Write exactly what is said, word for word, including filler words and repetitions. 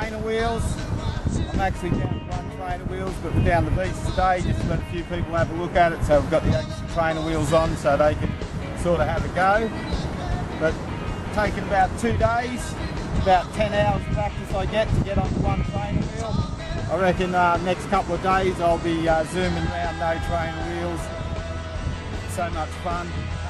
trainer wheels. I'm actually down to one trainer wheels, but we're down the beach today just to let a few people have a look at it. So we've got the extra trainer wheels on so they can sort of have a go. But taking about two days, about ten hours practice I get to get onto one trainer wheel. I reckon uh, next couple of days I'll be uh, zooming around no trainer wheels. So much fun.